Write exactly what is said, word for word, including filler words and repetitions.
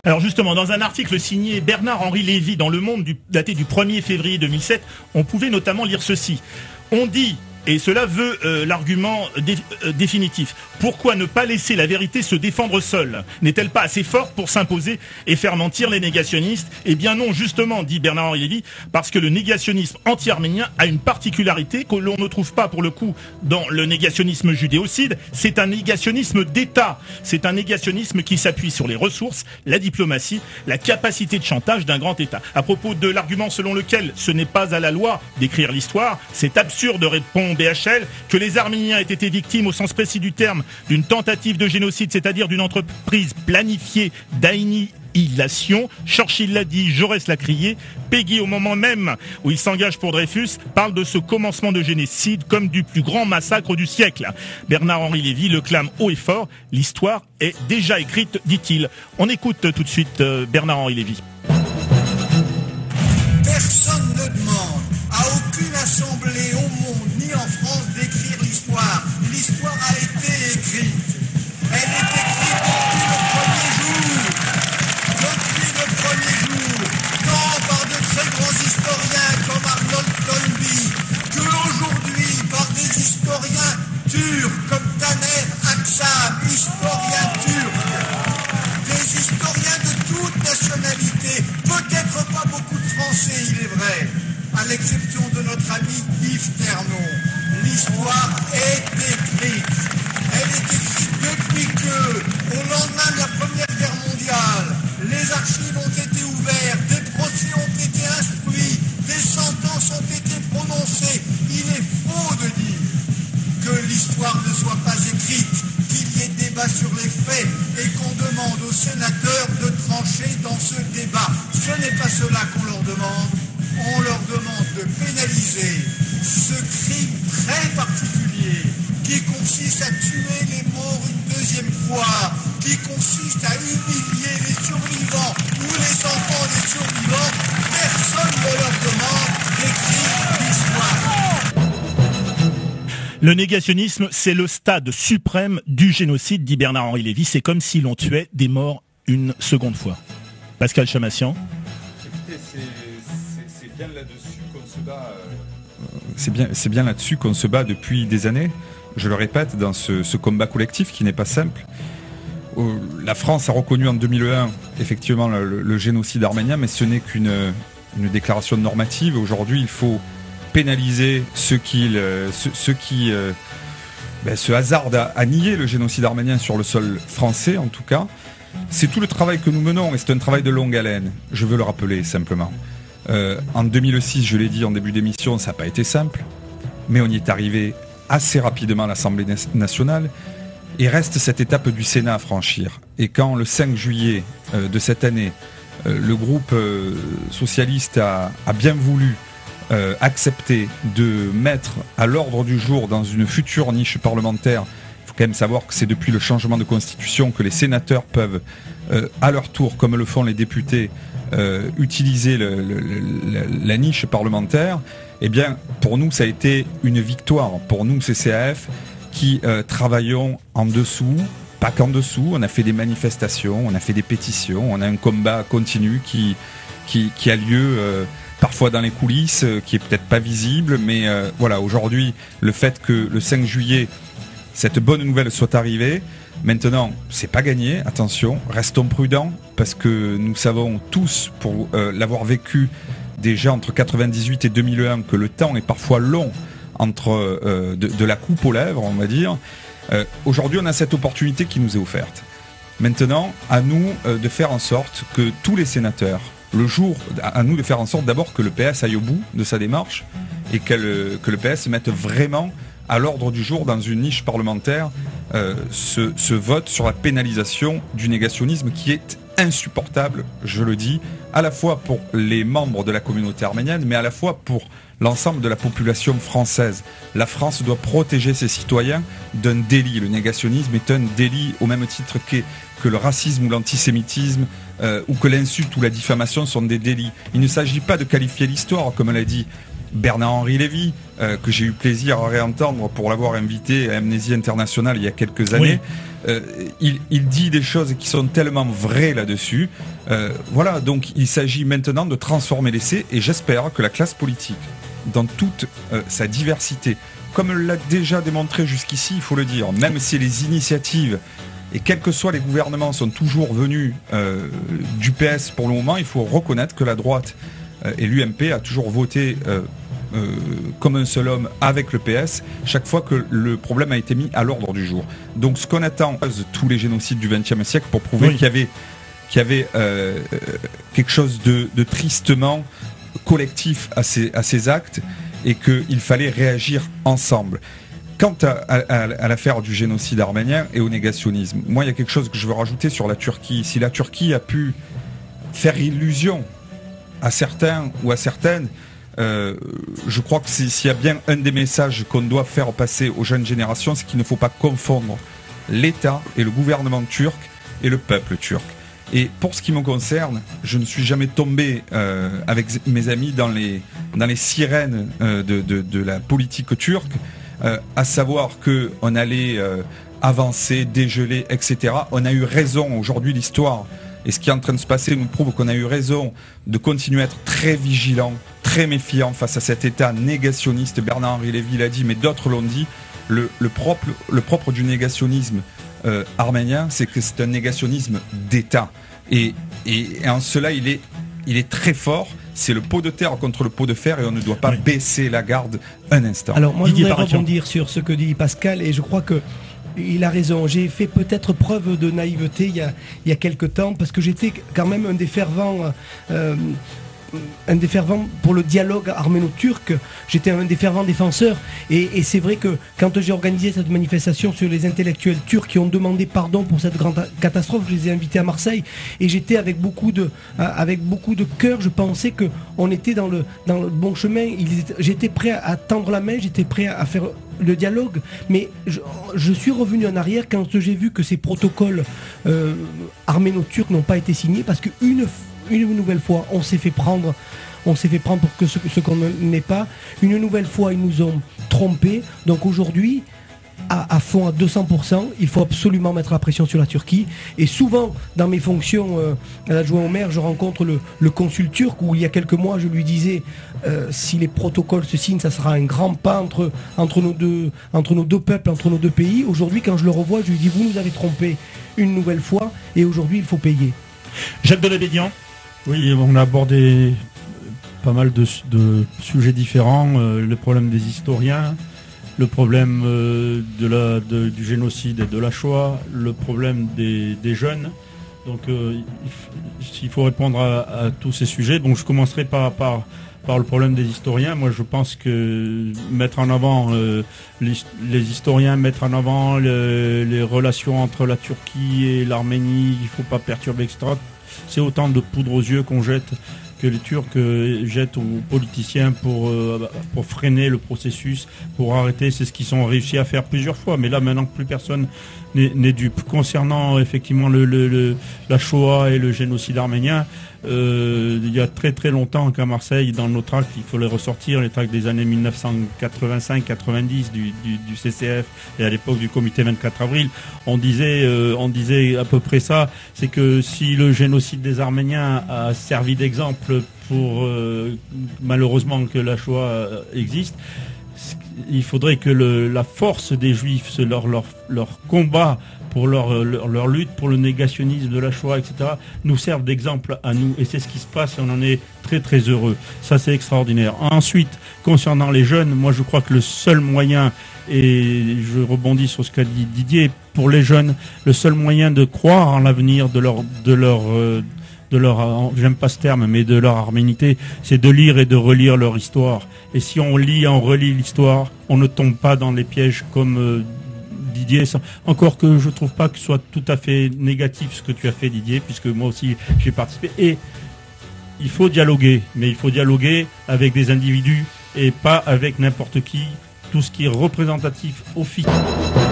Alors justement, dans un article signé Bernard-Henri Lévy dans Le Monde, du, daté du premier février deux mille sept, on pouvait notamment lire ceci. On dit, et cela veut euh, l'argument dé, euh, définitif, pourquoi ne pas laisser la vérité se défendre seule? N'est-elle pas assez forte pour s'imposer et faire mentir les négationnistes? Eh bien non, justement, dit Bernard-Henri Lévy, parce que le négationnisme anti-arménien a une particularité que l'on ne trouve pas pour le coup dans le négationnisme judéocide, c'est un négationnisme d'État. C'est un négationnisme qui s'appuie sur les ressources, la diplomatie, la capacité de chantage d'un grand État. À propos de l'argument selon lequel ce n'est pas à la loi d'écrire l'histoire, c'est absurde, répond B H L, que les Arméniens aient été victimes au sens précis du terme d'une tentative de génocide, c'est-à-dire d'une entreprise planifiée d'annihilation. Churchill l'a dit, Jaurès l'a crié, Péguy, au moment même où il s'engage pour Dreyfus, parle de ce commencement de génocide comme du plus grand massacre du siècle. Bernard-Henri Lévy le clame haut et fort, l'histoire est déjà écrite, dit-il. On écoute tout de suite Bernard-Henri Lévy. Personne ne demande à aucune assemblée au monde, ni en France, d'écrire l'histoire. L'histoire a été écrite. Elle est écrite depuis le premier jour. Depuis le premier jour. Tant par de très grands historiens comme Arnold Toynbee, que aujourd'hui par des historiens turcs comme Taner Akçam, historien turc. Des historiens de toute nationalité, peut-être pas beaucoup de Français, il est vrai, à l'exception de notre ami Yves Ternon. L'histoire est écrite. Elle est écrite depuis que, au lendemain de la Première Guerre mondiale, les archives ont été ouvertes, des procès ont été instruits, des sentences ont été prononcées. Il est faux de dire que l'histoire ne soit pas écrite, qu'il y ait débat sur les faits et qu'on demande aux sénateurs de trancher dans ce débat. Ce n'est pas cela qu'on leur demande. On leur demande de pénaliser ce crime très particulier qui consiste à tuer les morts une deuxième fois, qui consiste à humilier les survivants ou les enfants des survivants. Personne ne leur demande d'écrire l'histoire. Le négationnisme, c'est le stade suprême du génocide, dit Bernard-Henri Lévy. C'est comme si l'on tuait des morts une seconde fois. Pascal Chamassian. Écoutez, c'est, c'est, c'est bien là-dessus qu'on se bat. Euh... C'est bien, c'est bien là-dessus qu'on se bat depuis des années. Je le répète, dans ce, ce combat collectif qui n'est pas simple. Euh, la France a reconnu en deux mille un effectivement le, le, le génocide arménien, mais ce n'est qu'une une déclaration normative. Aujourd'hui, il faut pénaliser ceux qui, euh, ceux, ceux qui euh, ben, se hasardent à, à nier le génocide arménien sur le sol français, en tout cas. C'est tout le travail que nous menons, et c'est un travail de longue haleine. Je veux le rappeler simplement. Euh, en deux mille six, je l'ai dit en début d'émission, ça n'a pas été simple, mais on y est arrivé assez rapidement à l'Assemblée nationale. Et reste cette étape du Sénat à franchir. Et quand le cinq juillet euh, de cette année, euh, le groupe euh, socialiste a, a bien voulu euh, accepter de mettre à l'ordre du jour dans une future niche parlementaire, il faut quand même savoir que c'est depuis le changement de constitution que les sénateurs peuvent, euh, à leur tour, comme le font les députés, euh, utiliser le, le, le, la niche parlementaire. Eh bien, pour nous, ça a été une victoire. Pour nous, C C A F, qui euh, travaillons en dessous, pas qu'en dessous, on a fait des manifestations, on a fait des pétitions, on a un combat continu qui, qui, qui a lieu euh, parfois dans les coulisses, euh, qui est peut-être pas visible, mais euh, voilà, aujourd'hui, le fait que le cinq juillet, cette bonne nouvelle soit arrivée, maintenant, c'est pas gagné, attention, restons prudents, parce que nous savons tous, pour euh, l'avoir vécu déjà entre quatre-vingt-dix-huit et deux mille un, que le temps est parfois long entre euh, de, de la coupe aux lèvres, on va dire. Euh, aujourd'hui, on a cette opportunité qui nous est offerte. Maintenant, à nous euh, de faire en sorte que tous les sénateurs, le jour, à nous de faire en sorte d'abord que le P S aille au bout de sa démarche et que le P S mette vraiment à l'ordre du jour dans une niche parlementaire euh, ce, ce vote sur la pénalisation du négationnisme qui est insupportable, je le dis, à la fois pour les membres de la communauté arménienne, mais à la fois pour l'ensemble de la population française. La France doit protéger ses citoyens d'un délit. Le négationnisme est un délit au même titre que, que le racisme ou l'antisémitisme, euh, ou que l'insulte ou la diffamation sont des délits. Il ne s'agit pas de qualifier l'histoire, comme l'a dit Bernard-Henri Lévy, euh, que j'ai eu plaisir à réentendre pour l'avoir invité à Amnésie Internationale il y a quelques années. Oui. Euh, il, il dit des choses qui sont tellement vraies là-dessus. Euh, voilà, donc il s'agit maintenant de transformer l'essai et j'espère que la classe politique, dans toute euh, sa diversité, comme l'a déjà démontré jusqu'ici, il faut le dire, même si les initiatives et quels que soient les gouvernements sont toujours venus euh, du P S pour le moment, il faut reconnaître que la droite euh, et l'U M P a toujours voté euh, euh, comme un seul homme avec le P S chaque fois que le problème a été mis à l'ordre du jour. Donc ce qu'on attend de tous les génocides du vingtième siècle pour prouver oui. qu'il y avait, qu'il y avait euh, quelque chose de, de tristement collectif à ces, à ces actes et qu'il fallait réagir ensemble. Quant à, à, à l'affaire du génocide arménien et au négationnisme, moi il y a quelque chose que je veux rajouter sur la Turquie. Si la Turquie a pu faire illusion à certains ou à certaines, euh, je crois que s'il y a bien un des messages qu'on doit faire passer aux jeunes générations, c'est qu'il ne faut pas confondre l'État et le gouvernement turc et le peuple turc. Et pour ce qui me concerne, je ne suis jamais tombé euh, avec mes amis dans les, dans les sirènes euh, de, de, de la politique turque. Euh, à savoir qu'on allait euh, avancer, dégeler, et cetera. On a eu raison aujourd'hui, l'histoire et ce qui est en train de se passer nous prouve qu'on a eu raison de continuer à être très vigilant, très méfiant face à cet État négationniste. Bernard-Henri Lévy l'a dit, mais d'autres l'ont dit. Le, le, propre, le propre du négationnisme euh, arménien, c'est que c'est un négationnisme d'État. Et, et, et en cela, il est, il est très fort. C'est le pot de terre contre le pot de fer et on ne doit pas oui. baisser la garde un instant. Alors moi Didier je voudrais rebondir sur ce que dit Pascal et je crois que il a raison. J'ai fait peut-être preuve de naïveté il y a, il y a quelque temps parce que j'étais quand même un des fervents euh, un des fervents pour le dialogue arméno-turc. J'étais un des fervents défenseurs et, et c'est vrai que quand j'ai organisé cette manifestation sur les intellectuels turcs qui ont demandé pardon pour cette grande catastrophe, je les ai invités à Marseille et j'étais avec beaucoup de avec beaucoup de cœur. Je pensais que on était dans le dans le bon chemin. J'étais prêt à tendre la main, j'étais prêt à faire le dialogue, mais je, je suis revenu en arrière quand j'ai vu que ces protocoles euh, arméno-turcs n'ont pas été signés parce qu'une Une nouvelle fois, on s'est fait prendre, on s'est fait prendre pour que ce, ce qu'on n'est pas. Une nouvelle fois, ils nous ont trompés. Donc aujourd'hui, à, à fond, à deux cents pour cent, il faut absolument mettre la pression sur la Turquie. Et souvent, dans mes fonctions euh, à l'adjoint au maire, je rencontre le, le consul turc où il y a quelques mois, je lui disais euh, si les protocoles se signent, ça sera un grand pas entre, entre, nos deux, entre nos deux peuples, entre nos deux pays. Aujourd'hui, quand je le revois, je lui dis vous nous avez trompés une nouvelle fois et aujourd'hui, il faut payer. Jacques Delabédian. Oui, on a abordé pas mal de, de sujets différents, euh, le problème des historiens, le problème euh, de la, de, du génocide et de la Shoah, le problème des, des jeunes. Donc euh, il faut répondre à, à tous ces sujets. Donc je commencerai par, par, par le problème des historiens. Moi je pense que mettre en avant euh, les, les historiens, mettre en avant le, les relations entre la Turquie et l'Arménie, il ne faut pas perturber, et cetera. C'est autant de poudre aux yeux qu'on jette, que les Turcs euh, jettent aux politiciens pour, euh, pour freiner le processus, pour arrêter. C'est ce qu'ils ont réussi à faire plusieurs fois. Mais là, maintenant, plus personne n'est dupe. Concernant effectivement le, le, le, la Shoah et le génocide arménien, euh, il y a très très longtemps qu'à Marseille, dans nos tracts, il faut les ressortir, les tracts des années mille neuf cent quatre-vingt-cinq quatre-vingt-dix du, du, du C C F et à l'époque du comité vingt-quatre avril, on disait, euh, on disait à peu près ça, c'est que si le génocide des Arméniens a servi d'exemple pour euh, malheureusement que la Shoah existe, il faudrait que le, la force des Juifs, leur, leur, leur combat pour leur, leur, leur lutte pour le négationnisme de la Shoah, et cetera, nous servent d'exemple à nous. Et c'est ce qui se passe et on en est très très heureux. Ça, c'est extraordinaire. Ensuite, concernant les jeunes, moi je crois que le seul moyen, et je rebondis sur ce qu'a dit Didier, pour les jeunes, le seul moyen de croire en l'avenir de leur... De leur euh, de leur, j'aime pas ce terme, mais de leur arménité, c'est de lire et de relire leur histoire. Et si on lit et on relit l'histoire, on ne tombe pas dans les pièges comme euh, Didier. Encore que je trouve pas que ce soit tout à fait négatif ce que tu as fait, Didier, puisque moi aussi j'ai participé. Et il faut dialoguer, mais il faut dialoguer avec des individus et pas avec n'importe qui. Tout ce qui est représentatif officiel.